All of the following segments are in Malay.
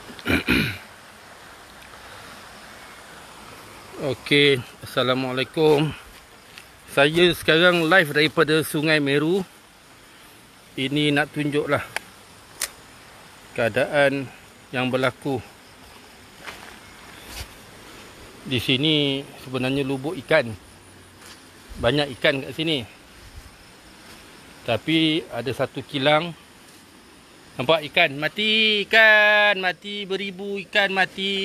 Okey, Assalamualaikum. Saya sekarang live daripada Sungai Meru. Ini nak tunjuklah keadaan yang berlaku. Di sini sebenarnya lubuk ikan. Banyak ikan kat sini. Tapi ada satu kilang. Nampak ikan mati, ikan mati, beribu ikan mati.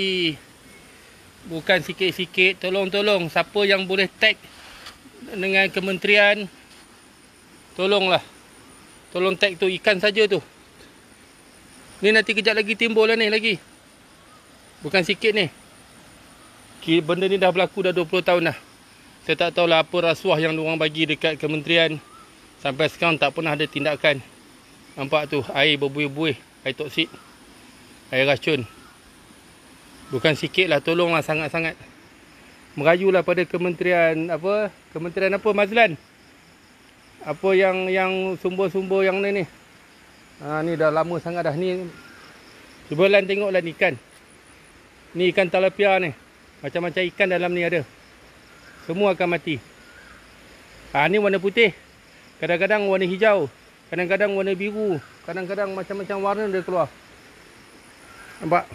Bukan sikit-sikit. Tolong-tolong, siapa yang boleh tag dengan kementerian, tolonglah. Tolong tag tu ikan saja tu. Ni nanti kejap lagi timbul lah ni lagi. Bukan sikit ni. Benda ni dah berlaku dah 20 tahun dah. Saya tak tahulah apa rasuah yang diorang bagi dekat kementerian. Sampai sekarang tak pernah ada tindakan. Nampak tu, air berbuih-buih, air toksik, air racun. Bukan sikit lah, tolonglah sangat-sangat. Merayulah pada kementerian apa? Kementerian apa, Mazlan? Apa yang sumber-sumber yang ni. Ni dah lama sangat dah ni. Cuba Lan tengoklah ni ikan. Ni ikan tilapia ni. Macam-macam ikan dalam ni ada. Semua akan mati. Ni warna putih. Kadang-kadang warna hijau. Kadang-kadang warna biru. Kadang-kadang macam-macam warna dia keluar. Nampak?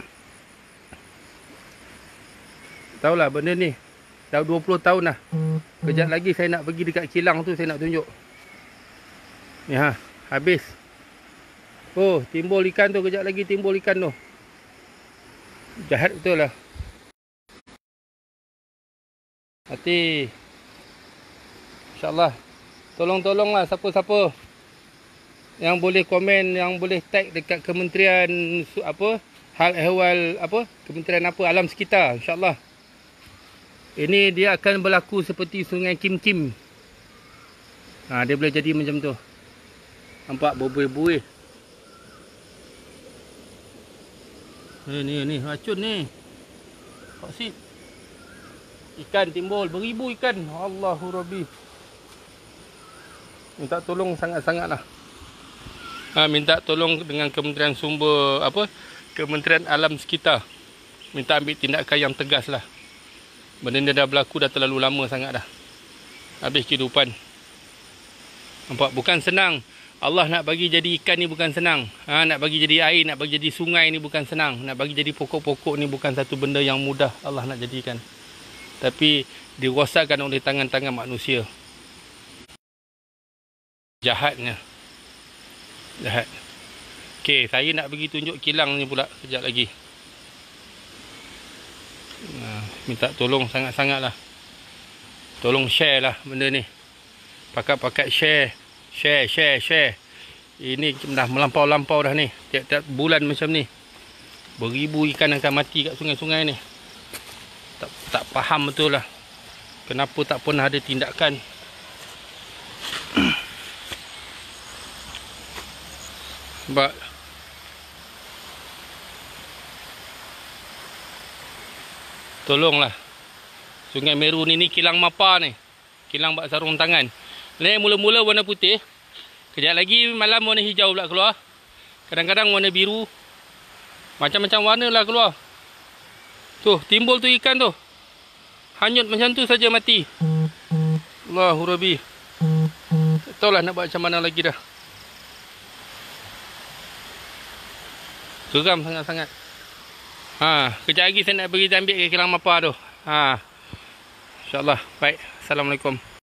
Tahulah benda ni. Dah 20 tahun dah. Kejap lagi saya nak pergi dekat kilang tu, saya nak tunjuk. Ni habis. Oh, timbul ikan tu. Kejap lagi timbul ikan tu. Jahat betul lah. Hati. InsyaAllah. Tolong-tolonglah siapa-siapa yang boleh komen, yang boleh tag dekat kementerian apa, hal ehwal apa, kementerian apa, alam sekitar, insya-Allah. Ini dia akan berlaku seperti Sungai Kim Kim. Dia boleh jadi macam tu. Nampak berbuih-buih. Ni racun ni. Toksit. Ikan timbul, beribu ikan. Allahu Rabbi. Minta tolong sangat-sangatlah. Minta tolong dengan Kementerian Sumber apa? Kementerian Alam Sekitar. Minta ambil tindakan yang tegas lah. Benda ni dah berlaku dah terlalu lama sangat dah. Habis kehidupan. Nampak? Bukan senang. Allah nak bagi jadi ikan ni bukan senang. Nak bagi jadi air, nak bagi jadi sungai ni bukan senang. Nak bagi jadi pokok-pokok ni bukan satu benda yang mudah Allah nak jadikan. Tapi dirosakkan oleh tangan-tangan manusia. Jahatnya. Jahat. Okey, saya nak pergi tunjuk kilang ni pula kejap lagi. Minta tolong sangat-sangat lah. Tolong share lah benda ni. Pakat-pakat share. Share. Ini dah melampau-lampau dah ni. Tiap-tiap bulan macam ni. Beribu ikan akan mati kat sungai-sungai ni. Tak faham betul lah. Kenapa tak pernah ada tindakan. Sebab tolonglah. Sungai Meru ni kilang Mapa ni. Kilang bak sarung tangan. Ni mula-mula warna putih. Kejap lagi malam warna hijau pula keluar. Kadang-kadang warna biru. Macam-macam warna lah keluar. Tu, timbul tu ikan tu. Hanyut macam tu saja mati. Allahu Rabbi. Tak tahulah nak buat macam mana lagi dah. Geram sangat-sangat. Kejap lagi saya nak pergi ambil ke kilang Mapa tu. InsyaAllah. Baik. Assalamualaikum.